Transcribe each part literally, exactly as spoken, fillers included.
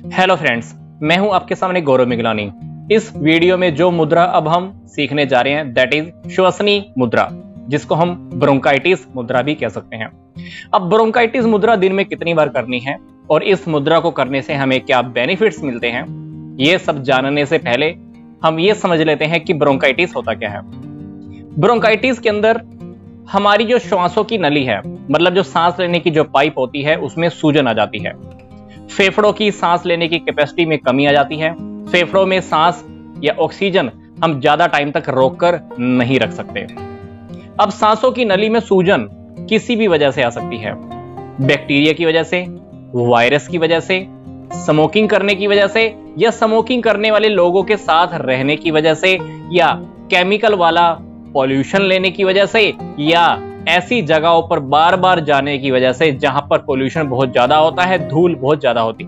Hello friends, मैं हूं आपके सामने गौरव मिगलानी। इस वीडियो में जो मुद्रा अब हम सीखने जा रहे हैं दैट इज श्वसनी मुद्रा, जिसको हम ब्रोंकाइटिस मुद्रा भी कह सकते हैं। अब ब्रोंकाइटिस मुद्रा दिन में कितनी बार करनी है और इस मुद्रा को करने से हमें क्या बेनिफिट्स मिलते हैं, ये सब जानने से पहले हम ये समझ लेते हैं कि ब्रोंकाइटिस होता क्या है। ब्रोंकाइटिस के अंदर हमारी जो श्वासों की नली है, मतलब जो सांस लेने की जो पाइप होती है, उसमें सूजन आ जाती है। फेफड़ों की सांस लेने की कैपेसिटी में कमी आ जाती है। फेफड़ों में सांस या ऑक्सीजन हम ज्यादा टाइम तक रोककर नहीं रख सकते। अब सांसों की नली में सूजन किसी भी वजह से आ सकती है। बैक्टीरिया की वजह से, वायरस की वजह से, स्मोकिंग करने की वजह से, या स्मोकिंग करने वाले लोगों के साथ रहने की वजह से, या केमिकल वाला पॉल्यूशन लेने की वजह से, या ऐसी जगहों पर बार बार जाने की वजह से जहां पर पॉल्यूशन बहुत ज्यादा होता है, धूल बहुत ज्यादा होती।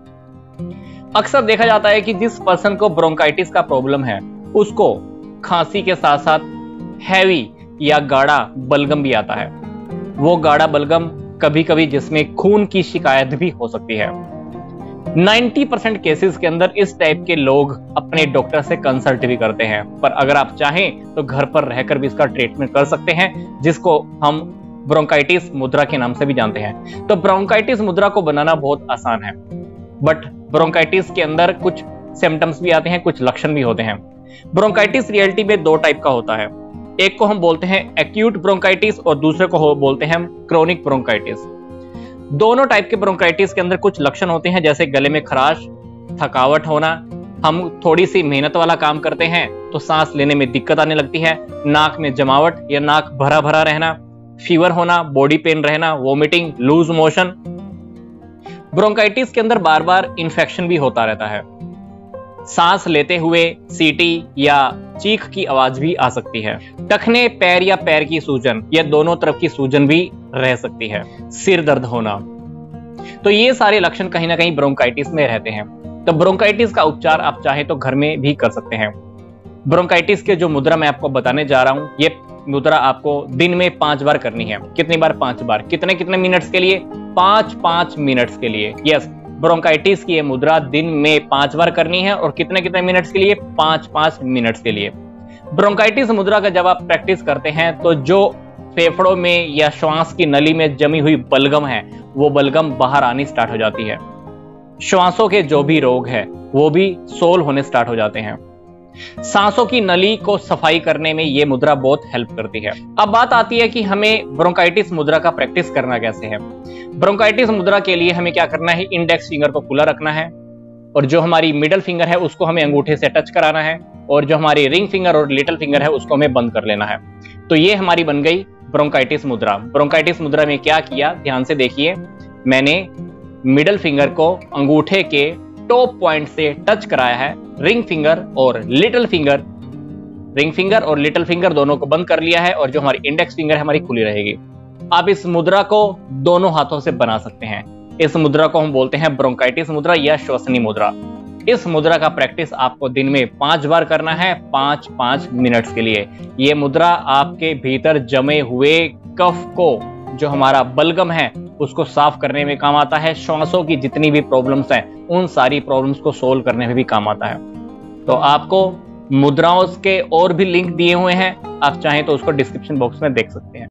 अक्सर देखा जाता है कि जिस पर्सन को ब्रोंकाइटिस का प्रॉब्लम है उसको खांसी के साथ साथ हैवी या गाढ़ा बलगम भी आता है। वो गाढ़ा बलगम कभी कभी जिसमें खून की शिकायत भी हो सकती है। नब्बे परसेंट केसेस के अंदर इस टाइप के लोग अपने डॉक्टर से कंसल्ट भी करते हैं, पर अगर आप चाहें तो घर पर रहकर भी इसका ट्रीटमेंट कर सकते हैं, जिसको हम ब्रोंकाइटिस मुद्रा के नाम से भी जानते हैं। तो ब्रोंकाइटिस मुद्रा को बनाना बहुत आसान है, बट ब्रोंकाइटिस के अंदर कुछ सिम्टम्स भी आते हैं, कुछ लक्षण भी होते हैं। ब्रोंकाइटिस रियलिटी में दो टाइप का होता है। एक को हम बोलते हैं एक्यूट ब्रोंकाइटिस और दूसरे को बोलते हैं हम क्रोनिक ब्रोंकाइटिस। दोनों टाइप के ब्रोंकाइटिस के अंदर कुछ लक्षण होते हैं, जैसे गले में खराश, थकावट होना, हम थोड़ी सी मेहनत वाला काम करते हैं तो सांस लेने में दिक्कत आने लगती है, नाक में जमावट या नाक भरा भरा रहना, फीवर होना, बॉडी पेन रहना, वोमिटिंग, लूज मोशन। ब्रोंकाइटिस के अंदर बार बार इंफेक्शन भी होता रहता है। सांस लेते हुए सीटी या चीख की आवाज भी आ सकती है। टखने, पैर या पैर की सूजन या दोनों तरफ की सूजन भी रह सकती है। सिर दर्द होना। तो ये सारे लक्षण कहीं ना कहीं ब्रोंकाइटिस में रहते हैं। तो ब्रोंकाइटिस का उपचार आप चाहे तो घर में भी कर सकते हैं। ब्रोंकाइटिस के जो मुद्रा मैं आपको बताने जा रहा हूं, ये मुद्रा आपको दिन में पांच बार करनी है। कितनी बार? पांच बार। कितने कितने मिनट्स के लिए? पांच पांच मिनट्स के लिए। यस, ब्रोंकाइटिस की ये मुद्रा दिन में पांच बार करनी है और कितने कितने मिनट्स के लिए? पांच पांच मिनट्स के लिए। ब्रोंकाइटिस मुद्रा का जब आप प्रैक्टिस करते हैं तो जो फेफड़ों में या श्वास की नली में जमी हुई बलगम है, वो बलगम बाहर आनी स्टार्ट हो जाती है। श्वासों के जो भी रोग है वो भी सोल्व होने स्टार्ट हो जाते हैं। सांसों की नली को सफाई करने में ये मुद्रा बहुत हेल्प करती है। अब बात आती है कि हमें ब्रोंकाइटिस मुद्रा का प्रैक्टिस करना कैसे है। ब्रोंकाइटिस मुद्रा के लिए हमें क्या करना है? इंडेक्स फिंगर को खुला रखना है और जो हमारी मिडल फिंगर है उसको हमें अंगूठे से टच कराना है, और जो हमारी रिंग फिंगर और लिटिल फिंगर है उसको हमें बंद कर लेना है। तो ये हमारी बन गई ब्रोंकाइटिस मुद्रा। ब्रोंकाइटिस मुद्रा में क्या किया, ध्यान से देखिए। मैंने मिडल फिंगर को अंगूठे के टॉप पॉइंट से टच कराया है, रिंग फिंगर और लिटिल फिंगर रिंग फिंगर और लिटिल फिंगर दोनों को बंद कर लिया है, और जो हमारी इंडेक्स फिंगर है हमारी खुली रहेगी। आप इस मुद्रा को दोनों हाथों से बना सकते हैं। इस मुद्रा को हम बोलते हैं ब्रोंकाइटिस मुद्रा या श्वसनी मुद्रा। इस मुद्रा का प्रैक्टिस आपको दिन में पांच बार करना है, पांच पांच मिनट्स के लिए। यह मुद्रा आपके भीतर जमे हुए कफ को, जो हमारा बलगम है, उसको साफ करने में काम आता है। श्वासों की जितनी भी प्रॉब्लम्स हैं उन सारी प्रॉब्लम्स को सोल्व करने में भी काम आता है। तो आपको मुद्राओं के और भी लिंक दिए हुए हैं, आप चाहें तो उसको डिस्क्रिप्शन बॉक्स में देख सकते हैं।